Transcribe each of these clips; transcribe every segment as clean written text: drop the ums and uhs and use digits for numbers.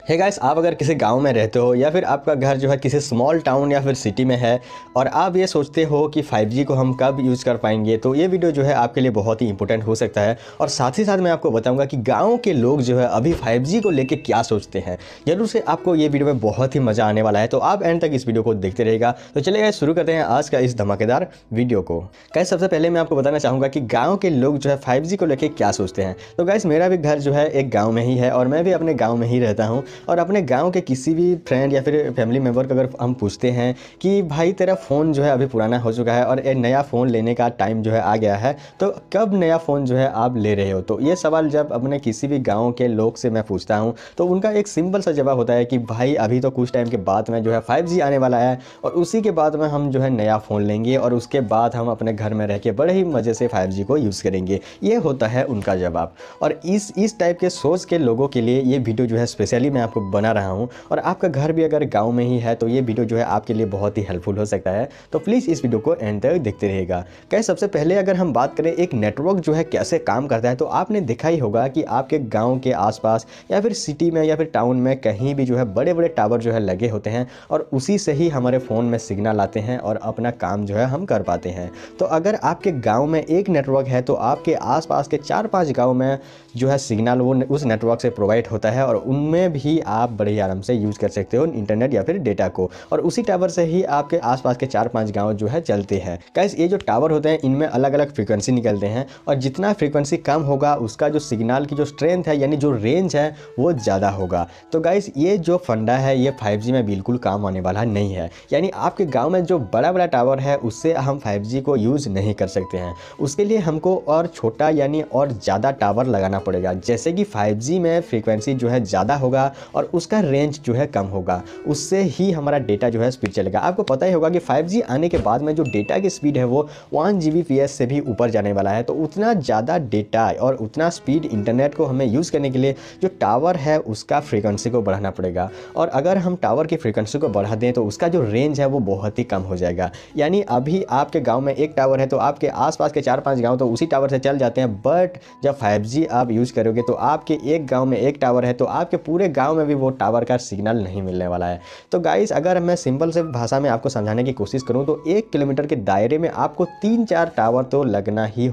Hey guys, आप अगर किसी गांव में रहते हो या फिर आपका घर जो है किसी स्मॉल टाउन या फिर सिटी में है और आप ये सोचते हो कि 5G को हम कब यूज़ कर पाएंगे, तो ये वीडियो जो है आपके लिए बहुत ही इंपॉर्टेंट हो सकता है। और साथ ही साथ मैं आपको बताऊंगा कि गांव के लोग जो है अभी 5G को लेके क्या सोचते हैं। जरूर से आपको ये वीडियो में बहुत ही मज़ा आने वाला है, तो आप एंड तक इस वीडियो को देखते रहेगा। तो चलिए गाइस, शुरू करते हैं आज का इस धमाकेदार वीडियो को। गाइस, सबसे पहले मैं आपको बताना चाहूँगा कि गाँव के लोग जो है 5G को लेकर क्या सोचते हैं। तो गाइस, मेरा भी घर जो है एक गाँव में ही है और मैं भी अपने गाँव में ही रहता हूँ। और अपने गाँव के किसी भी फ्रेंड या फिर फैमिली मेम्बर को अगर हम पूछते हैं कि भाई तेरा फ़ोन जो है अभी पुराना हो चुका है और एक नया फ़ोन लेने का टाइम जो है आ गया है, तो कब नया फ़ोन जो है आप ले रहे हो, तो ये सवाल जब अपने किसी भी गांव के लोग से मैं पूछता हूं तो उनका एक सिंपल सा जवाब होता है कि भाई अभी तो कुछ टाइम के बाद में जो है 5G आने वाला है और उसी के बाद में हम जो है नया फ़ोन लेंगे और उसके बाद हम अपने घर में रह के बड़े ही मज़े से 5G को यूज़ करेंगे। ये होता है उनका जवाब। और इस टाइप के सोच के लोगों के लिए ये वीडियो जो है स्पेशली मैं आपको बना रहा हूँ। और आपका घर भी अगर गांव में ही है तो ये वीडियो जो है आपके लिए बहुत ही हेल्पफुल हो सकता है। तो प्लीज़ इस वीडियो को एंड तक देखते रहिएगा। क्या सबसे पहले अगर हम बात करें एक नेटवर्क जो है कैसे काम करता है, तो आपने देखा ही होगा कि आपके गांव के आसपास या फिर सिटी में या फिर टाउन में कहीं भी जो है बड़े बड़े टावर जो है लगे होते हैं और उसी से ही हमारे फ़ोन में सिग्नल आते हैं और अपना काम जो है हम कर पाते हैं। तो अगर आपके गाँव में एक नेटवर्क है तो आपके आसपास के 4-5 गाँव में जो है सिग्नल वो उस नेटवर्क से प्रोवाइड होता है और उनमें भी आप बड़े आराम से यूज़ कर सकते हो इंटरनेट या फिर डेटा को। और उसी टावर से ही आपके आसपास के 4-5 गांव जो है चलते हैं। गाइस, ये जो टावर होते हैं इनमें अलग अलग फ्रीक्वेंसी निकलते हैं और जितना फ्रीक्वेंसी कम होगा उसका जो सिग्नल की जो स्ट्रेंथ है यानी जो रेंज है वो ज़्यादा होगा। तो गाइस, ये जो फंडा है ये 5G में बिल्कुल काम आने वाला नहीं है। यानी आपके गाँव में जो बड़ा बड़ा टावर है उससे हम 5G को यूज़ नहीं कर सकते हैं। उसके लिए हमको और छोटा यानी और ज़्यादा टावर लगाना पड़ेगा। जैसे कि 5G में फ्रीक्वेंसी जो है ज़्यादा होगा और उसका रेंज जो है कम होगा, उससे ही हमारा डेटा जो है स्पीड चलेगा। आपको पता ही होगा कि 5G आने के बाद में जो डेटा की स्पीड है वो 1 Gbps से भी ऊपर जाने वाला है। तो उतना ज़्यादा डेटा और उतना स्पीड इंटरनेट को हमें यूज़ करने के लिए जो टावर है उसका फ्रीक्वेंसी को बढ़ाना पड़ेगा। और अगर हम टावर की फ्रीक्वेंसी को बढ़ा दें तो उसका जो रेंज है वो बहुत ही कम हो जाएगा। यानी अभी आपके गाँव में एक टावर है तो आपके आसपास के 4-5 गाँव तो उसी टावर से चल जाते हैं। बट जब 5G आप यूज़ करोगे तो आपके एक गाँव में एक टावर है तो आपके पूरे गाँव में भी वो टावर का सिग्नल नहीं मिलने वाला है। तो गाइस, अगर मैं सिंपल से भाषा में आपको समझाने की कोशिश करूं तो 1 किलोमीटर के दायरे में आपको 3-4 टावर तो लगाना ही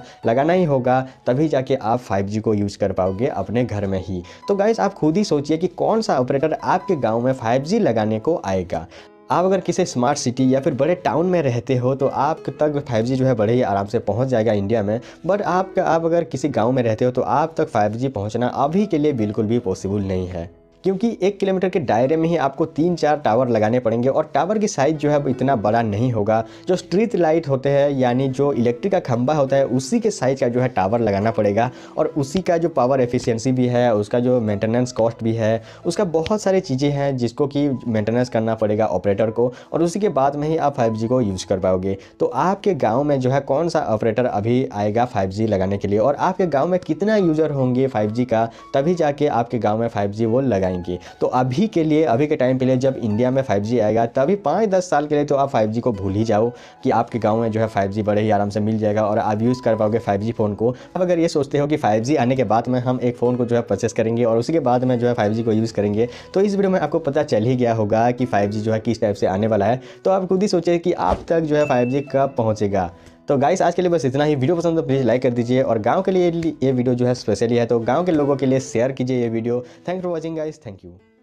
होगा, तभी जाके आप 5G को यूज़ कर पाओगे अपने घर में ही। तो गाइस, आप खुद ही सोचिए कि कौन सा ऑपरेटर आपके गांव में 5G लगाने को आएगा। आप अगर किसी स्मार्ट सिटी या फिर बड़े टाउन में रहते हो तो आप तक 5G जो है बड़े ही आराम से पहुंच जाएगा इंडिया में। बट आप अगर किसी गांव में रहते हो तो आप तक 5G पहुंचना अभी के लिए बिल्कुल भी पॉसिबल नहीं है, क्योंकि 1 किलोमीटर के दायरे में ही आपको 3-4 टावर लगाने पड़ेंगे और टावर की साइज़ जो है वो इतना बड़ा नहीं होगा। जो स्ट्रीट लाइट होते हैं यानी जो इलेक्ट्रिक का खंभा होता है उसी के साइज़ का जो है टावर लगाना पड़ेगा और उसी का जो पावर एफिशिएंसी भी है, उसका जो मेंटेनेंस कॉस्ट भी है, उसका बहुत सारी चीज़ें हैं जिसको कि मेंटेनेंस करना पड़ेगा ऑपरेटर को और उसी के बाद में ही आप 5G को यूज़ कर पाओगे। तो आपके गाँव में जो है कौन सा ऑपरेटर अभी आएगा 5G लगाने के लिए और आपके गाँव में कितना यूज़र होंगे 5G का, तभी जाके आपके गाँव में 5G वो लगाएंगे। तो अभी के लिए, अभी के टाइम पे लिए जब इंडिया में 5G आएगा तभी 5-10 साल के लिए तो आप 5G को भूल ही जाओ कि आपके गांव में जो है 5G बड़े ही आराम से मिल जाएगा और आप यूज़ कर पाओगे 5G फ़ोन को। अब अगर ये सोचते हो कि 5G आने के बाद में हम एक फ़ोन को जो है परचेस करेंगे और उसी के बाद में जो है 5G को यूज़ करेंगे, तो इस वीडियो में आपको पता चल ही गया होगा कि 5G जो है किस टाइप से आने वाला है। तो आप खुद ही सोचिए कि आप तक जो है 5G कब पहुँचेगा। तो गाइस, आज के लिए बस इतना ही। वीडियो पसंद तो प्लीज़ लाइक कर दीजिए और गांव के लिए ये वीडियो जो है स्पेशली है तो गांव के लोगों के लिए शेयर कीजिए ये video. Thanks for watching guys, thank you.